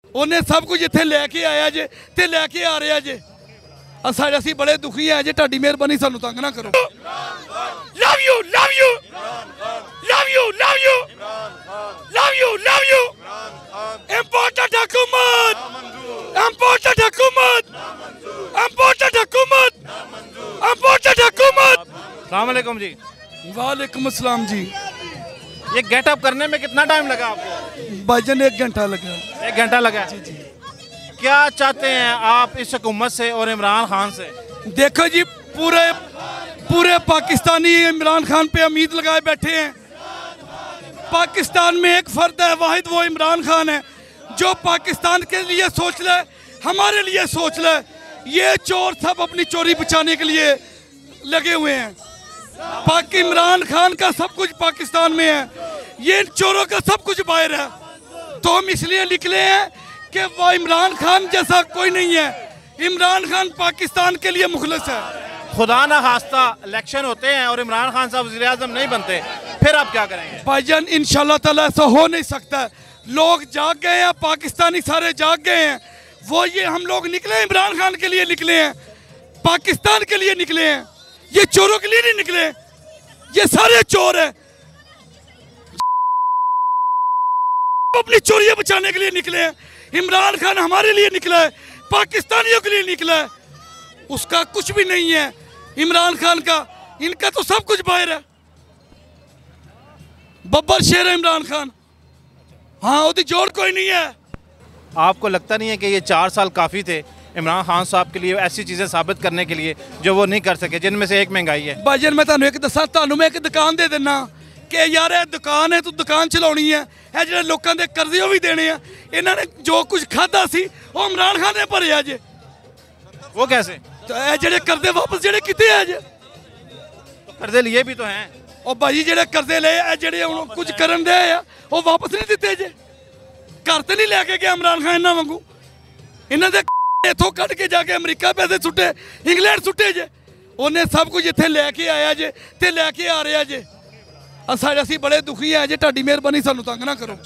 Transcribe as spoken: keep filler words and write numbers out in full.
उन्हें सब कुछ इत्थे लैके आया जे ते लैके आ रहा जे। असा असी बड़े दुखी है जे, तुहाडी मेहरबानी सानू तंग ना करो। Love you love you love you love you love you love you important हुकूमत इम्पोर्टेंट हुकूमत इम्पोर्टेंट हुकूमत इम्पोर्टेंट हुकूमत। अस्सलाम वालेकुम जी। वालेकुम अस्सलाम जी। ये गेटअप करने में कितना टाइम लगा आपको? भाईजान एक घंटा लगा। एक घंटा लगा। जी जी। क्या चाहते हैं आप इस हुकूमत से और इमरान खान से? देखो जी, पूरे पूरे पाकिस्तानी इमरान खान पे उम्मीद लगाए बैठे हैं। पाकिस्तान में एक फर्द है वाहिद, वो इमरान खान है, जो पाकिस्तान के लिए सोच ले, हमारे लिए सोच ले। ये चोर सब अपनी चोरी बचाने के लिए लगे हुए हैं। पाकि इमरान खान का सब कुछ पाकिस्तान में है, ये चोरों का सब कुछ बाहर है। तो हम इसलिए निकले हैं कि वो इमरान खान जैसा कोई नहीं है। इमरान खान पाकिस्तान के लिए मुखलस है। खुदा ना खास्ता इलेक्शन होते हैं और इमरान खान साहब वज़ीर आज़म नहीं बनते, फिर आप क्या करेंगे? भाईजान इंशाल्लाह ताला ऐसा हो नहीं सकता। लोग जाग गए हैं, पाकिस्तानी सारे जाग गए हैं। वो ये हम लोग निकले इमरान खान के लिए निकले हैं, पाकिस्तान के लिए निकले हैं। ये चोरों के लिए नहीं निकले, ये सारे चोर हैं। अपनी चोरियां बचाने के लिए निकले हैं। इमरान खान हमारे लिए निकला है, पाकिस्तानियों के लिए निकला है। उसका कुछ भी नहीं है इमरान खान का, इनका तो सब कुछ बाहर है। बब्बर शेर है इमरान खान। हाँ, वो जोड़ कोई नहीं है। आपको लगता नहीं है कि ये चार साल काफ़ी थे इमरान खान साहब के लिए ऐसी चीज़ें साबित करने के लिए जो वो नहीं कर सके, जिनमें से एक महंगाई है? भाईजान मैं तुहानू एक दसा, तुहानू मैं एक दुकान दे देना कि यार ये दुकान है, तू दुकान चलानी है। ये जो लोगों के कर्जे भी देने हैं, इन्होंने जो कुछ खादा सी वो इमरान खान ने भरिया जे। वो कैसे? तो ये जेडे कर्जे वापस जेडे किते है जे? कर्जे लिए भी तो हैं। और भाई जेडे कर्जे ले जेडे हुण कुछ करन दे आ, वो वापस नहीं दिते जे। घर ते नहीं लैके गया इमरान खान इन्हां वांगू। इन्हां दे इथों कट के जाके अमरीका पैसे सुट्टे, इंग्लैंड सुट्टे जे। उन्हें सब कुछ इत्थे लैके आया जे ते लैके आ रहा जे। असा असी बड़े दुखी है जे, तुहाडी मेहरबानी सानू तंग ना करो।